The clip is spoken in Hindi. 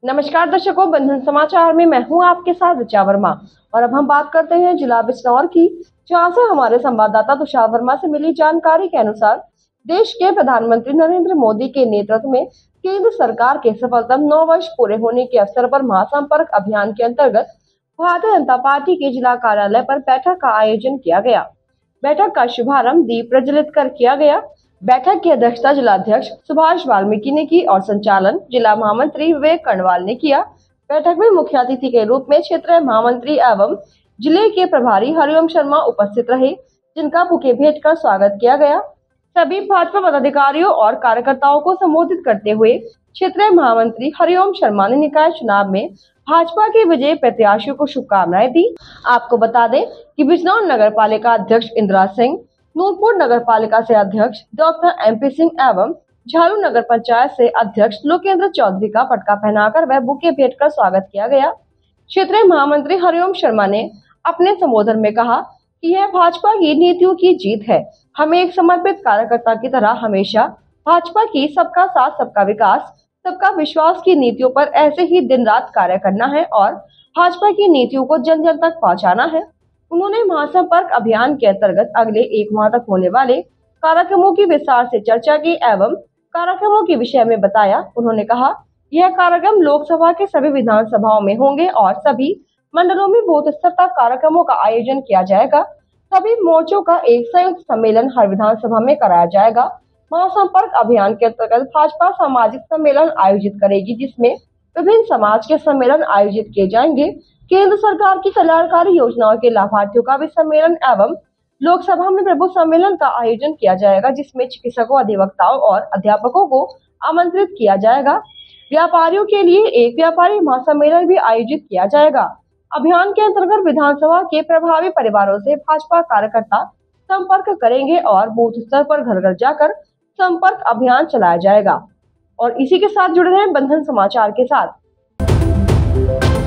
नमस्कार दर्शकों, बंधन समाचार में मैं हूं आपके साथ ऋचा वर्मा। और अब हम बात करते हैं जिला बिजनौर की, जहां से हमारे संवाददाता तुषार वर्मा से मिली जानकारी के अनुसार देश के प्रधानमंत्री नरेंद्र मोदी के नेतृत्व में केंद्र सरकार के सफलतम 9 वर्ष पूरे होने के अवसर पर महासंपर्क अभियान के अंतर्गत भारतीय जनता पार्टी के जिला कार्यालय पर बैठक का आयोजन किया गया। बैठक का शुभारंभ दीप प्रज्वलित कर किया गया। बैठक की अध्यक्षता जिलाध्यक्ष सुभाष वाल्मीकि ने की और संचालन जिला महामंत्री विवेक कर्णवाल ने किया। बैठक में मुख्य अतिथि के रूप में क्षेत्रीय महामंत्री एवं जिले के प्रभारी हरिओम शर्मा उपस्थित रहे, जिनका बुके भेंट कर स्वागत किया गया। सभी भाजपा पदाधिकारियों और कार्यकर्ताओं को संबोधित करते हुए क्षेत्रीय महामंत्री हरिओम शर्मा ने निकाय चुनाव में भाजपा के विजयी प्रत्याशियों को शुभकामनाएं दी। आपको बता दें कि बिजनौर नगर पालिका अध्यक्ष इंदिरा सिंह, नूरपुर नगर पालिका से अध्यक्ष डॉक्टर MP सिंह एवं झारू नगर पंचायत से अध्यक्ष लोकेंद्र चौधरी का पटका पहनाकर व बुके भेंट कर स्वागत किया गया। क्षेत्रीय महामंत्री हरिओम शर्मा ने अपने संबोधन में कहा कि यह भाजपा की नीतियों की जीत है। हमें एक समर्पित कार्यकर्ता की तरह हमेशा भाजपा की सबका साथ सबका विकास सबका विश्वास की नीतियों पर ऐसे ही दिन रात कार्य करना है और भाजपा की नीतियों को जन जन तक पहुँचाना है। उन्होंने महासंपर्क अभियान के अंतर्गत अगले 1 माह तक होने वाले कार्यक्रमों की विस्तार से चर्चा की एवं कार्यक्रमों के विषय में बताया। उन्होंने कहा, यह कार्यक्रम लोकसभा के सभी विधानसभाओं में होंगे और सभी मंडलों में बूथ स्तर तक कार्यक्रमों का आयोजन किया जाएगा। सभी मोर्चों का एक संयुक्त सम्मेलन हर विधानसभा में कराया जाएगा। महासंपर्क अभियान के अंतर्गत भाजपा सामाजिक सम्मेलन आयोजित करेगी, जिसमें विभिन्न समाज के सम्मेलन आयोजित किए जाएंगे। केंद्र सरकार की कल्याणकारी योजनाओं के लाभार्थियों का भी सम्मेलन एवं लोकसभा में प्रभु सम्मेलन का आयोजन किया जाएगा, जिसमें चिकित्सकों, अधिवक्ताओं और अध्यापकों को आमंत्रित किया जाएगा। व्यापारियों के लिए एक व्यापारी महासम्मेलन भी आयोजित किया जाएगा। अभियान के अंतर्गत विधानसभा के प्रभावी परिवारों से भाजपा कार्यकर्ता संपर्क करेंगे और बूथ स्तर पर घर घर जाकर संपर्क अभियान चलाया जाएगा। और इसी के साथ जुड़े रहें बंधन समाचार के साथ।